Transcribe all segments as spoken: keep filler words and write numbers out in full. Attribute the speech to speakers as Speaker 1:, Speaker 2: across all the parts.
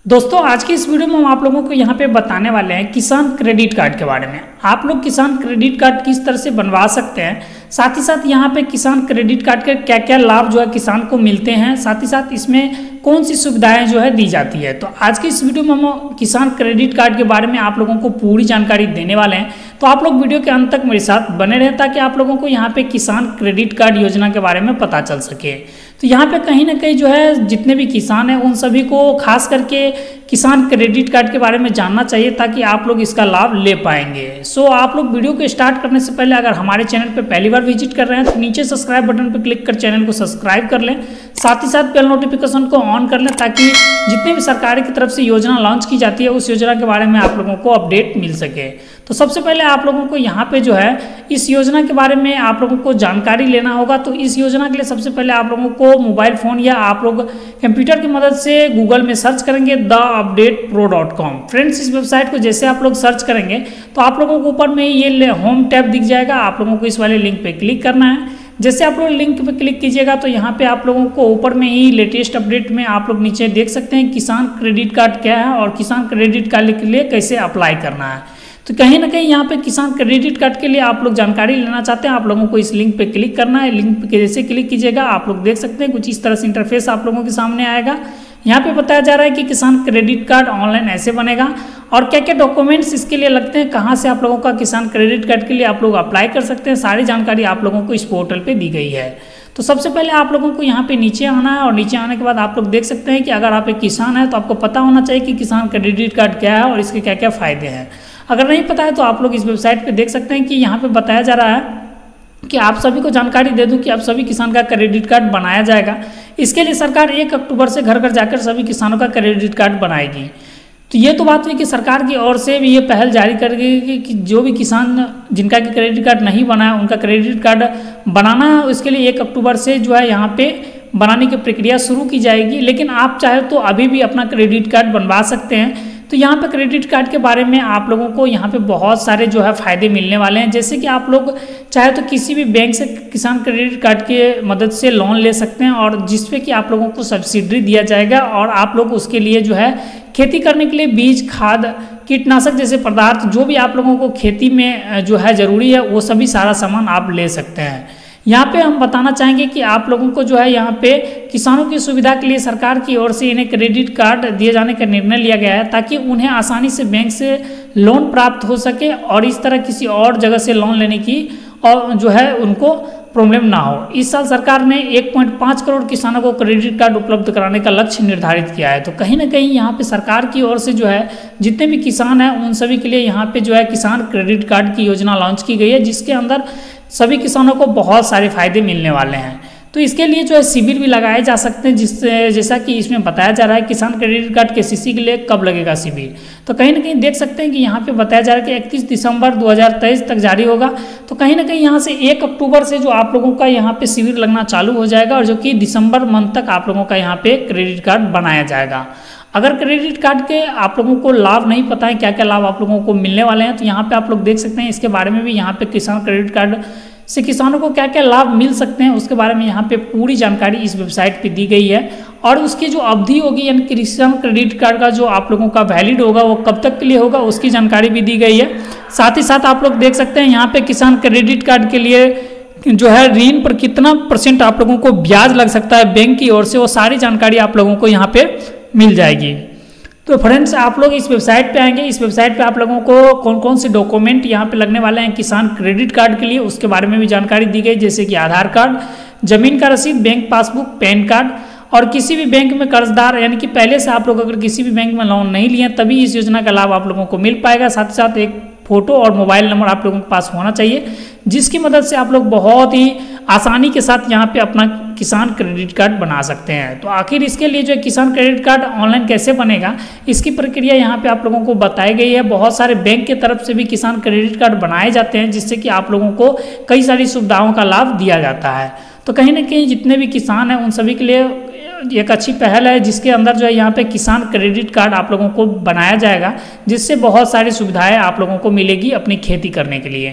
Speaker 1: दोस्तों आज की इस वीडियो में हम आप लोगों को यहाँ पे बताने वाले हैं किसान क्रेडिट कार्ड के बारे में। आप लोग किसान क्रेडिट कार्ड किस तरह से बनवा सकते हैं, साथ ही साथ यहाँ पे किसान क्रेडिट कार्ड के क्या क्या लाभ जो है किसान को मिलते हैं, साथ ही साथ इसमें कौन सी सुविधाएं जो है दी जाती है। तो आज की इस वीडियो में हम किसान क्रेडिट कार्ड के बारे में आप लोगों को पूरी जानकारी देने वाले हैं। तो आप लोग वीडियो के अंत तक मेरे साथ बने रहें ताकि आप लोगों को यहाँ पे किसान क्रेडिट कार्ड योजना के बारे में पता चल सके। तो यहाँ पे कहीं ना कहीं जो है जितने भी किसान हैं उन सभी को खास करके किसान क्रेडिट कार्ड के बारे में जानना चाहिए ताकि आप लोग इसका लाभ ले पाएंगे। सो आप लोग वीडियो को स्टार्ट करने से पहले अगर हमारे चैनल पे पहली बार विजिट कर रहे हैं तो नीचे सब्सक्राइब बटन पर क्लिक कर चैनल को सब्सक्राइब कर लें, साथ ही साथ बेल नोटिफिकेशन को ऑन कर लें ताकि जितने भी सरकार की तरफ से योजना लॉन्च की जाती है उस योजना के बारे में आप लोगों को अपडेट मिल सके। तो सबसे पहले आप लोगों को यहाँ पे जो है इस योजना के बारे में आप लोगों को जानकारी लेना होगा। तो इस योजना के लिए सबसे पहले आप लोगों को मोबाइल फ़ोन या आप लोग कंप्यूटर की मदद से गूगल में सर्च करेंगे the update pro dot com. Friends इस वेबसाइट को जैसे आप लोग सर्च करेंगे तो आप लोगों को ऊपर में ये होम टैब दिख जाएगा, आप लोगों को इस वाले लिंक पे क्लिक करना है। जैसे आप लोग लिंक पे क्लिक कीजिएगा तो यहाँ पे आप लोगों को ऊपर में ही लेटेस्ट अपडेट में आप लोग नीचे देख सकते हैं किसान क्रेडिट कार्ड क्या है और किसान क्रेडिट कार्ड के लिए कैसे अप्लाई करना है। तो कहीं ना कहीं यहाँ पे किसान क्रेडिट कार्ड के लिए आप लोग जानकारी लेना चाहते हैं, आप लोगों को इस लिंक पे क्लिक करना है। लिंक पे जैसे क्लिक कीजिएगा आप लोग देख सकते हैं कुछ इस तरह से इंटरफेस आप लोगों के सामने आएगा। यहाँ पे बताया जा रहा है कि किसान क्रेडिट कार्ड ऑनलाइन ऐसे बनेगा और क्या क्या डॉक्यूमेंट्स इसके लिए लगते हैं, कहाँ से आप लोगों का किसान क्रेडिट कार्ड के लिए आप लोग अप्लाई कर सकते हैं, सारी जानकारी आप लोगों को इस पोर्टल पे दी गई है। तो सबसे पहले आप लोगों को यहाँ पे नीचे आना है और नीचे आने के बाद आप लोग देख सकते हैं कि अगर आप एक किसान हैं तो आपको पता होना चाहिए कि किसान क्रेडिट कार्ड क्या है और इसके क्या क्या फ़ायदे हैं। अगर नहीं पता है तो आप लोग इस वेबसाइट पे देख सकते हैं कि यहाँ पे बताया जा रहा है कि आप सभी को जानकारी दे दूं कि आप सभी किसान का क्रेडिट कार्ड बनाया जाएगा। इसके लिए सरकार एक अक्टूबर से घर घर जाकर सभी किसानों का क्रेडिट कार्ड बनाएगी। तो ये तो बात हुई कि सरकार की ओर से भी ये पहल जारी कर गई कि जो भी किसान जिनका कि क्रेडिट कार्ड नहीं बना है उनका क्रेडिट कार्ड बनाना है, इसके लिए एक अक्टूबर से जो है यहाँ पे बनाने की प्रक्रिया शुरू की जाएगी। लेकिन आप चाहे तो अभी भी अपना क्रेडिट कार्ड बनवा सकते हैं। तो यहाँ पे क्रेडिट कार्ड के बारे में आप लोगों को यहाँ पे बहुत सारे जो है फ़ायदे मिलने वाले हैं। जैसे कि आप लोग चाहे तो किसी भी बैंक से किसान क्रेडिट कार्ड के मदद से लोन ले सकते हैं और जिस पे कि आप लोगों को सब्सिडी दिया जाएगा और आप लोग उसके लिए जो है खेती करने के लिए बीज, खाद, कीटनाशक जैसे पदार्थ जो भी आप लोगों को खेती में जो है ज़रूरी है वो सभी सारा सामान आप ले सकते हैं। यहाँ पे हम बताना चाहेंगे कि आप लोगों को जो है यहाँ पे किसानों की सुविधा के लिए सरकार की ओर से इन्हें क्रेडिट कार्ड दिए जाने का निर्णय लिया गया है ताकि उन्हें आसानी से बैंक से लोन प्राप्त हो सके और इस तरह किसी और जगह से लोन लेने की और जो है उनको प्रॉब्लम ना हो। इस साल सरकार ने एक पॉइंट पाँच करोड़ किसानों को क्रेडिट कार्ड उपलब्ध कराने का लक्ष्य निर्धारित किया है। तो कहीं ना कहीं यहाँ पे सरकार की ओर से जो है जितने भी किसान हैं उन सभी के लिए यहाँ पे जो है किसान क्रेडिट कार्ड की योजना लॉन्च की गई है जिसके अंदर सभी किसानों को बहुत सारे फायदे मिलने वाले हैं। तो इसके लिए जो है शिविर भी लगाए जा सकते हैं जिससे जैसा कि इसमें बताया जा रहा है किसान क्रेडिट कार्ड के सीसी के लिए कब लगेगा शिविर। तो कहीं ना कहीं देख सकते हैं कि यहाँ पे बताया जा रहा है कि इकतीस दिसंबर दो हज़ार तेईस तक जारी होगा। तो कहीं ना कहीं यहाँ से एक अक्टूबर से जो आप लोगों का यहाँ पे शिविर लगना चालू हो जाएगा और जो कि दिसंबर मंथ तक आप लोगों का यहाँ पे क्रेडिट कार्ड बनाया जाएगा। अगर क्रेडिट कार्ड के आप लोगों को लाभ नहीं पता है क्या क्या लाभ आप लोगों को मिलने वाले हैं तो यहाँ पे आप लोग देख सकते हैं इसके बारे में भी। यहाँ पे किसान क्रेडिट कार्ड से किसानों को क्या क्या लाभ मिल सकते हैं उसके बारे में यहाँ पे पूरी जानकारी इस वेबसाइट पे दी गई है और उसकी जो अवधि होगी यानी किसान क्रेडिट कार्ड का जो आप लोगों का वैलिड होगा वो कब तक के लिए होगा उसकी जानकारी भी दी गई है। साथ ही साथ आप लोग देख सकते हैं यहाँ पे किसान क्रेडिट कार्ड के लिए जो है ऋण पर कितना परसेंट आप लोगों को ब्याज लग सकता है बैंक की ओर से, वो सारी जानकारी आप लोगों को यहाँ पे मिल जाएगी। तो फ्रेंड्स आप लोग इस वेबसाइट पे आएंगे, इस वेबसाइट पे आप लोगों को कौन कौन से डॉक्यूमेंट यहाँ पे लगने वाले हैं किसान क्रेडिट कार्ड के लिए उसके बारे में भी जानकारी दी गई, जैसे कि आधार कार्ड, जमीन का रसीद, बैंक पासबुक, पैन कार्ड और किसी भी बैंक में कर्जदार यानी कि पहले से आप लोग अगर किसी भी बैंक में लोन नहीं लिए तभी इस योजना का लाभ आप लोगों को मिल पाएगा। साथ ही साथ एक फोटो और मोबाइल नंबर आप लोगों के पास होना चाहिए जिसकी मदद से आप लोग बहुत ही आसानी के साथ यहाँ पे अपना किसान क्रेडिट कार्ड बना सकते हैं। तो आखिर इसके लिए जो है किसान क्रेडिट कार्ड ऑनलाइन कैसे बनेगा इसकी प्रक्रिया यहाँ पे आप लोगों को बताई गई है। बहुत सारे बैंक की तरफ से भी किसान क्रेडिट कार्ड बनाए जाते हैं जिससे कि आप लोगों को कई सारी सुविधाओं का लाभ दिया जाता है। तो कहीं ना कहीं जितने भी किसान हैं उन सभी के लिए एक अच्छी पहल है जिसके अंदर जो है यहाँ पे किसान क्रेडिट कार्ड आप लोगों को बनाया जाएगा जिससे बहुत सारी सुविधाएं आप लोगों को मिलेगी अपनी खेती करने के लिए।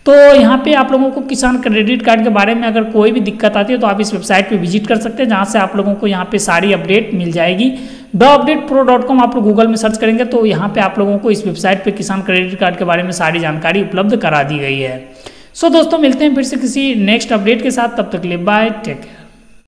Speaker 1: तो यहाँ पे आप लोगों को किसान क्रेडिट कार्ड के बारे में अगर कोई भी दिक्कत आती है तो आप इस वेबसाइट पे विजिट कर सकते हैं, जहाँ से आप लोगों को यहाँ पे सारी अपडेट मिल जाएगी। The update pro dot com आप लोग गूगल में सर्च करेंगे तो यहाँ पे आप लोगों को इस वेबसाइट पे किसान क्रेडिट कार्ड के बारे में सारी जानकारी उपलब्ध करा दी गई है। सो दोस्तों मिलते हैं फिर से किसी नेक्स्ट अपडेट के साथ, तब तक के लिए बाय, टेक केयर।